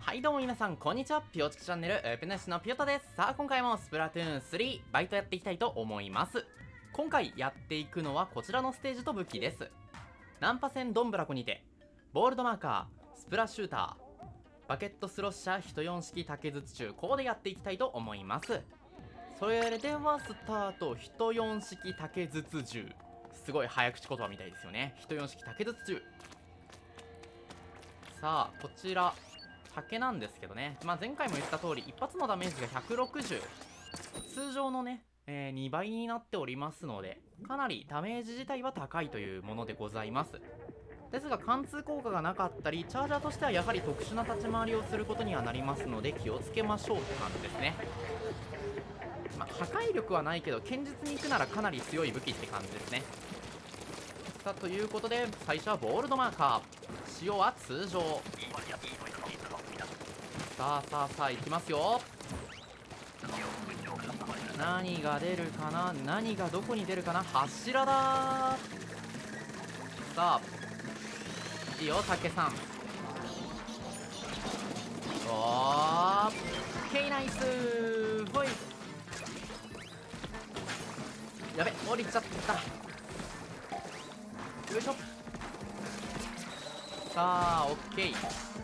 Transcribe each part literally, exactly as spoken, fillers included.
はいどうも皆さんこんにちは、ピオチキチャンネルウペナシのピオタです。さあ今回もスプラトゥーンスリーバイトやっていきたいと思います。今回やっていくのはこちらのステージと武器です。ナンパ戦ドンブラコにてボールドマーカー、スプラシューター、バケットスロッシャー、人よん式竹筒中、ここでやっていきたいと思います。それではスタート。人よん式竹筒銃、すごい早口言葉みたいですよね。人よん式竹筒銃。さあこちら竹なんですけどね、まあ、前回も言った通り一発のダメージがひゃくろくじゅう、通常のね、えー、にばいになっておりますので、かなりダメージ自体は高いというものでございます。ですが貫通効果がなかったり、チャージャーとしてはやはり特殊な立ち回りをすることにはなりますので気をつけましょうって感じですね。まあ、破壊力はないけど堅実にいくならかなり強い武器って感じですね。さあということで最初はボールドマーカー、使用は通常。さあさあさあいきますよ。何が出るかな、何がどこに出るかな。柱だー。さあいいよ竹さん。おーケイナイスー。ほい、やべ降りちゃった。よいしょ。さあオッケー。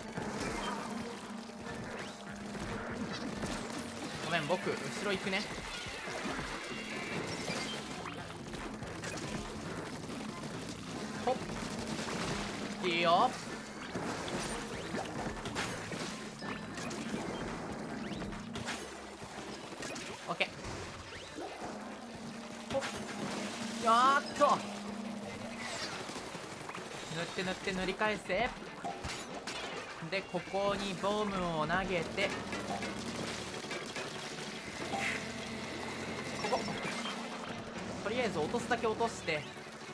ごめん僕後ろ行くね。ほっいいよ。オッケー。ほっやーっと塗って塗って塗り返せ。でここにボムを投げて、こことりあえず落とすだけ落として。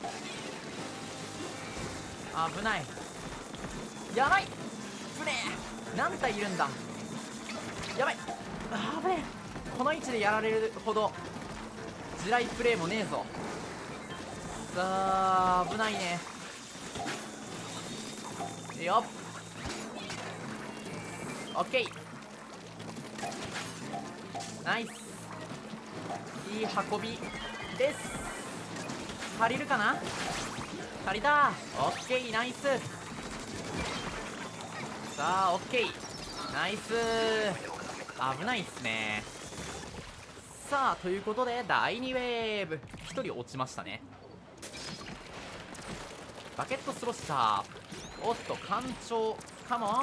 危ない、やばい、ぶねえ、何体いるんだ。やばい、あぶねえ、この位置でやられるほど地雷プレイもねえぞ。さあ危ないね。いいよ、オッケー、ナイス、いい運びです。足りるかな、足りた。オッケーナイス。さあオッケーナイス、危ないっすね。さあということでだいにウェーブ、ひとり落ちましたね。バケットスロッシャー、おっと艦長カモン。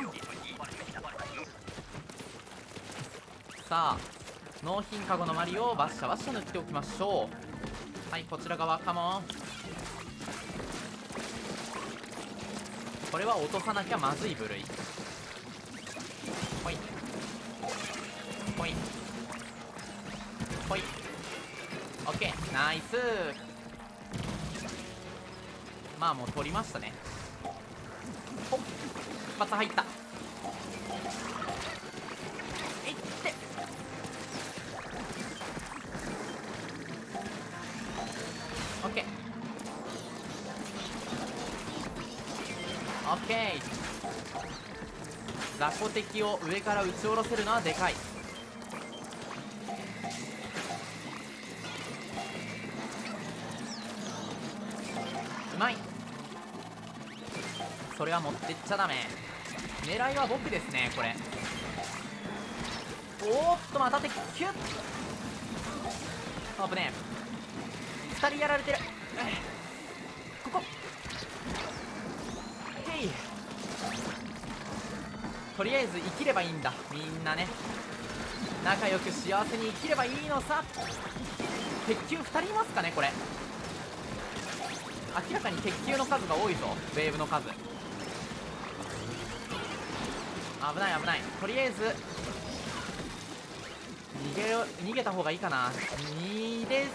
さあ納品カゴのマリをバッシャバッシャ塗っておきましょう。はいこちら側カモン。これは落とさなきゃまずい部類。ほいほいほい、オッケーナイス。まあもう取りましたね。ほっ一発入った。いってオッケーオッケー。雑魚敵を上から撃ち下ろせるのはでかい。うまい。それは持ってっちゃダメ。狙いは僕ですねこれ。おーっとまた敵キュッ。危ねえ、ふたりやられてる。ここへい。とりあえず生きればいいんだみんなね。仲良く幸せに生きればいいのさ。鉄球ふたりいますかねこれ。明らかに鉄球の数が多いぞ、ウェーブの数。危ない危ない。とりあえず逃げよ逃げた方がいいかな。にです。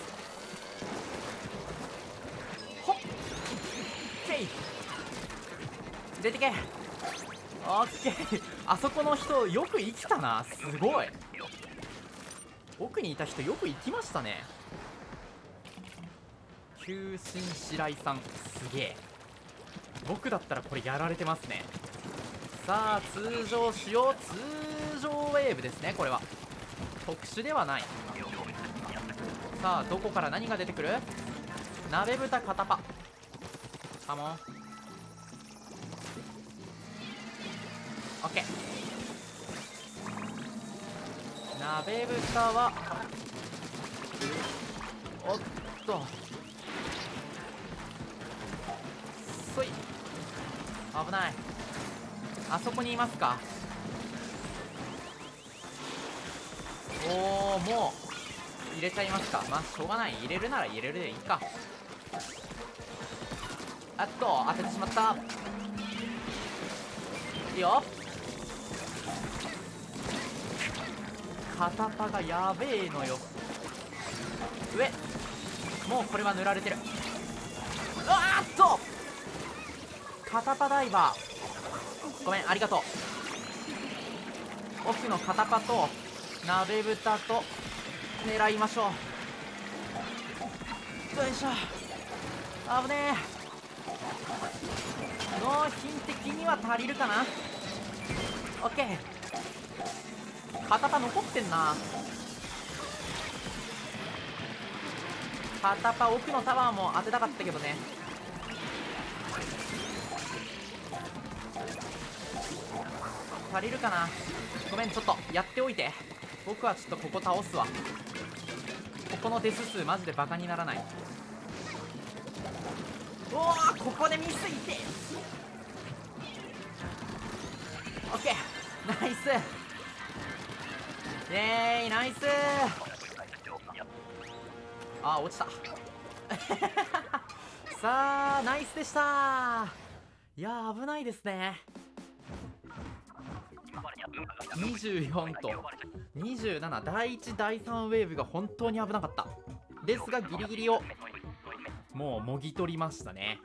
ほっけい、出てけ。オッケー。あそこの人よく生きたな、すごい。奥にいた人よく生きましたね。急進白井さんすげえ。僕だったらこれやられてますね。 さあ通常しよう。通常ウェーブですね。これは特殊ではない。さあどこから何が出てくる。鍋豚片パカモン。オッケー。鍋豚はおっとそい。危ない。あそこにいますか。おお、もう入れちゃいますか。まあしょうがない。入れるなら入れるでいいか。あっと当ててしまった。いいよ。片パがやべえのよ。上もうこれは塗られてる。うわーっと片パダイバーごめんありがとう。奥の片パと鍋豚と狙いましょう。よいしょ。危ねえ。納品的には足りるかな。オッケー。片パ残ってんな。片パ奥のタワーも当てたかったけどね。足りるかな。ごめんちょっとやっておいて。僕はちょっとここ倒すわ。ここのデス数マジでバカにならない。おおここでミスいて。オッケーナイス。イエーイナイス。あー落ちたさあナイスでした。いやー危ないですね。にじゅうよんとにじゅうなな、だいいちだいさんウェーブが本当に危なかったですが、ギリギリをもうもぎ取りましたね。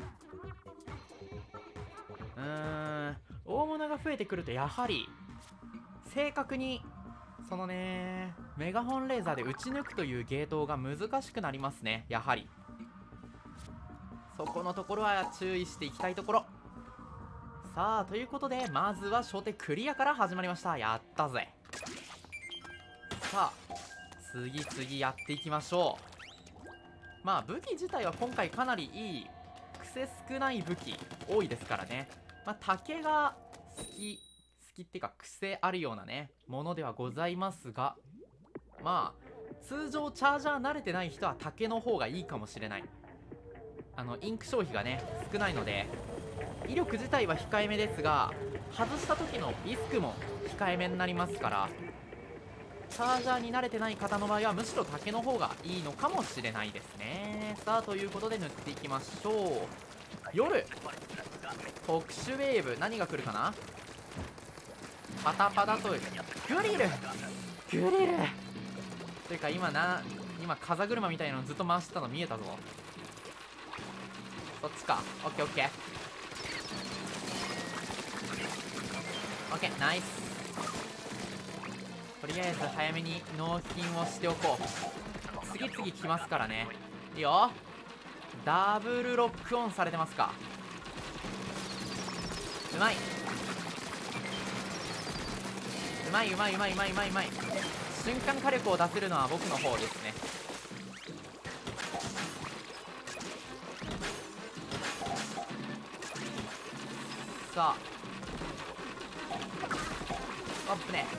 うーん大物が増えてくるとやはり正確にそのねメガホンレーザーで撃ち抜くというゲートが難しくなりますね。やはりそこのところは注意していきたいところ。さあということでまずは初手クリアから始まりました。やったぜ。さあ次々やっていきましょう。まあ武器自体は今回かなりいい癖少ない武器多いですからね。まあ竹が好き好きっていうか癖あるようなねものではございますが、まあ通常チャージャー慣れてない人は竹の方がいいかもしれない。あのインク消費がね少ないので威力自体は控えめですが、外した時のリスクも控えめになりますから、チャージャーに慣れてない方の場合はむしろ竹の方がいいのかもしれないですね。さあということで塗っていきましょう。夜特殊ウェーブ何が来るかな。パタパタとグリルグリルというか今な今風車みたいなのずっと回してたの見えたぞ。そっちか。オッケーオッケーオッケーナイス。とりあえず早めに納品をしておこう。次々来ますからね。いいよ。ダブルロックオンされてますか。うまいうまいうまいうまいうまいうまいうまい。瞬間火力を出せるのは僕の方ですね。さあアップね。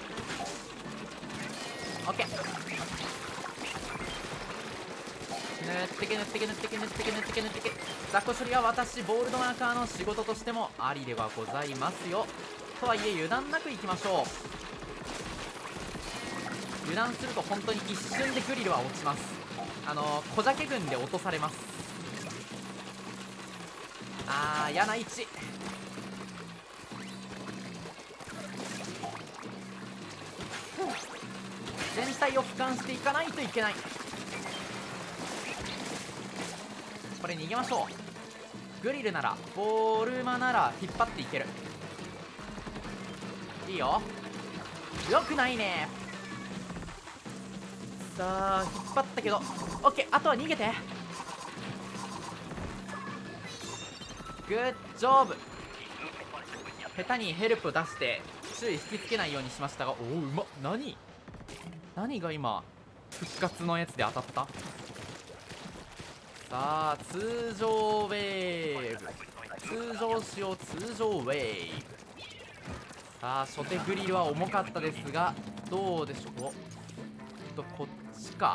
オッケー。塗ってけ塗ってけ塗ってけ塗ってけ塗ってけ塗ってけ。雑魚処理は私ボールドマーカーの仕事としてもありではございますよ。とはいえ油断なくいきましょう。油断すると本当に一瞬でグリルは落ちます。あの小鮭軍で落とされます。あー嫌な位置。全体を俯瞰していかないといけない。これ逃げましょう。グリルならボールマなら引っ張っていける。いいよ。よくないね。さあ引っ張ったけど OK。 あとは逃げて。グッジョブ。 下手にヘルプ出して注意引きつけないようにしましたが、おお、うまっ。何何が今復活のやつで当たった。さあ通常ウェーブ、通常しよう、通常ウェーブ。さあ初手グリルは重かったですが、どうでしょう。おっとこっちか。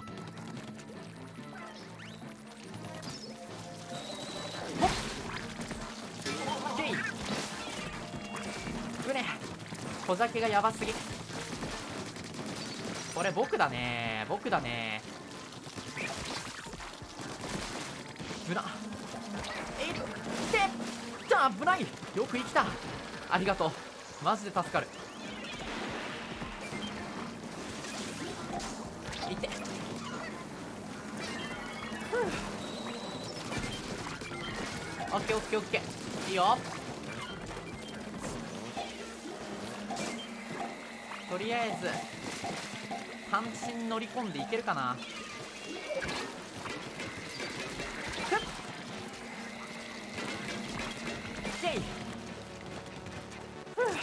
ほっオッケー。船小酒がやばすぎ。これ僕だね、僕だね。危な。えいってじゃあ危ない。よく生きた。ありがとう、マジで助かる。いってオッケーオッケーオッケー、いいよ。とりあえず単身乗り込んでいけるかな。ふっイェイ。ふう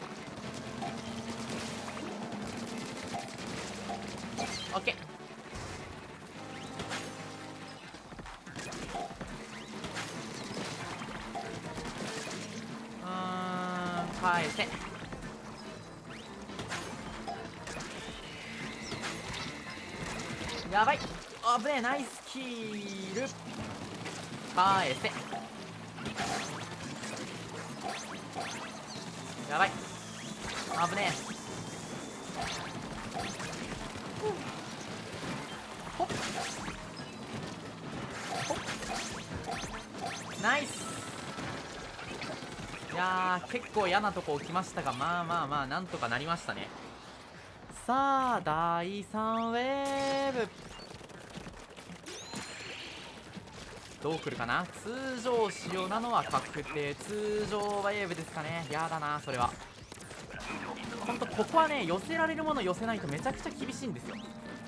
オッケー。うーん返せ。やばい、危ねえ。ナイスキール。返せ。やばい、危ねえ。ほっほっナイス。いやー結構嫌なとこ来ましたが、まあまあまあなんとかなりましたね。さあだいさんウェーブどう来るかな。通常仕様なのは確定。通常ウェーブですかね。やだなそれは。ほんとここはね、寄せられるもの寄せないとめちゃくちゃ厳しいんですよ。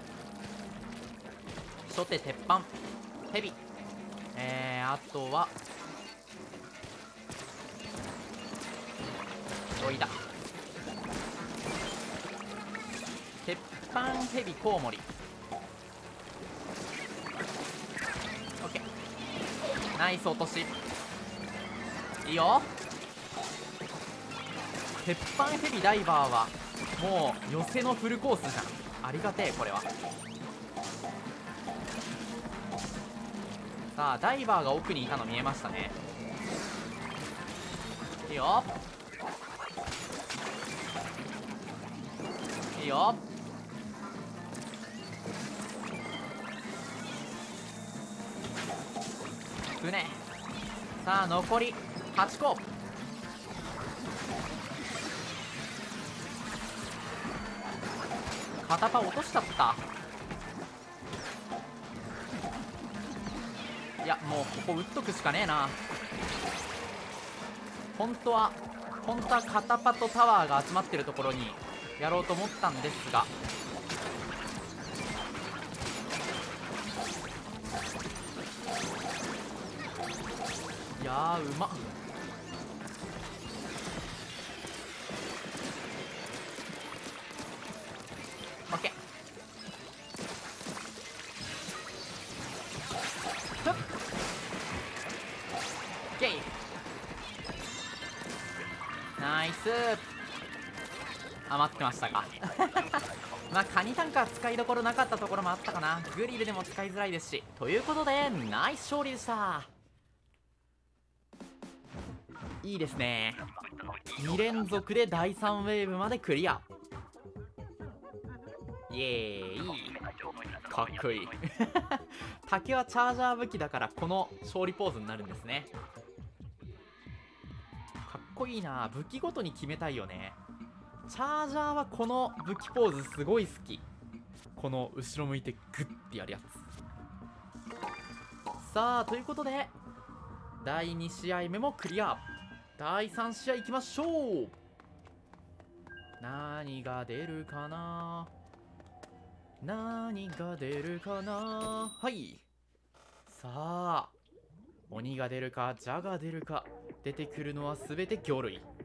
初手鉄板ヘビ、えー、あとはロイダ、鉄板ヘビコウモリ。オッケー、ナイス落とし。いいよ。鉄板ヘビダイバーはもう寄せのフルコースじゃん。ありがてえこれは。さあダイバーが奥にいたの見えましたね。いいよいいよ。船。さあ残りはちこ。片パ落としちゃった。いやもうここ打っとくしかねえな。本当は本当は片パとタワーが集まってるところにやろうと思ったんですが、いやーうまっ。オッケー。ふっオッケー。ナイス。余ってましたかまあカニタンカー使いどころなかったところもあったかな。グリルでも使いづらいですし、ということでナイス勝利でした。いいですね。に連続でだいさんウェーブまでクリア。イエーイ、かっこいい竹はチャージャー武器だからこの勝利ポーズになるんですね。かっこいいな。武器ごとに決めたいよね。チャージャーはこの武器ポーズすごい好き。この後ろ向いてグッてやるやつ。さあということでだいに試合目もクリア。だいさん試合いきましょう。何が出るかな、何が出るかな。はい、さあ鬼が出るかジャが出るか。出てくるのは全て魚類。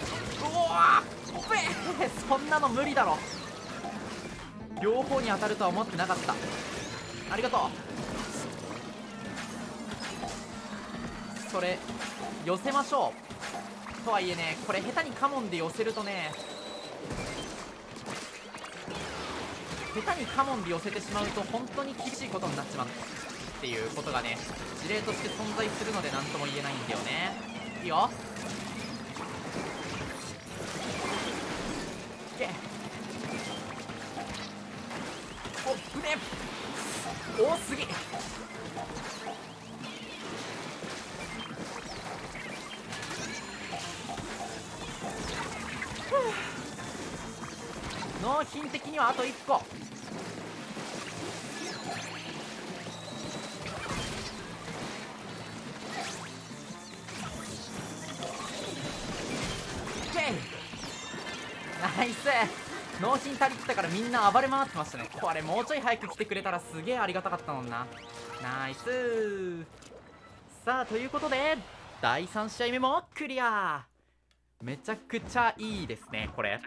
わっべえそんなの無理だろ。両方に当たるとは思ってなかった。ありがとう。それ寄せましょう。とはいえね、これ下手にカモンで寄せるとね、下手にカモンで寄せてしまうと本当に厳しいことになっちまうっていうことがね、事例として存在するので何とも言えないんだよね。いいよ。いけ。おっぶね多すぎ。納品的にはあといっこ。ナイス。納品足りてたからみんな暴れ回ってましたね。これもうちょい早く来てくれたらすげえありがたかったもんな。ナイス。さあということでだいさん試合目もクリア。めちゃくちゃいいですねこれ。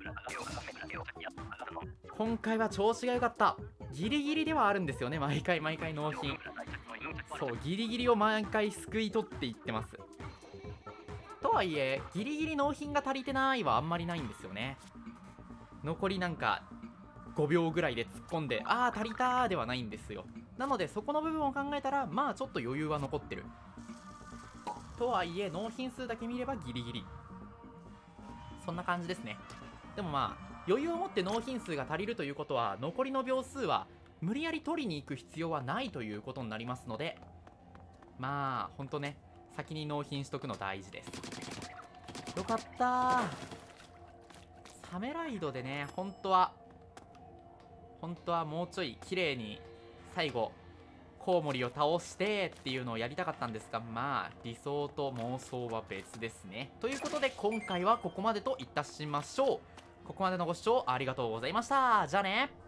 今回は調子が良かった。ギリギリではあるんですよね、毎回毎回納品。そうギリギリを毎回救い取っていってます。とはいえギリギリ納品が足りてないはあんまりないんですよね。残りなんかごびょうぐらいで突っ込んであー足りたーではないんですよ。なのでそこの部分を考えたらまあちょっと余裕は残ってる。とはいえ納品数だけ見ればギリギリ、そんな感じですね。でもまあ余裕を持って納品数が足りるということは残りの秒数は無理やり取りに行く必要はないということになりますので、まあほんとね先に納品しとくの大事です。よかったー。サメライドでね本当は本当はもうちょい綺麗に最後コウモリを倒してっていうのをやりたかったんですが、まあ理想と妄想は別ですね。ということで今回はここまでといたしましょう。ここまでのご視聴ありがとうございました。じゃあね。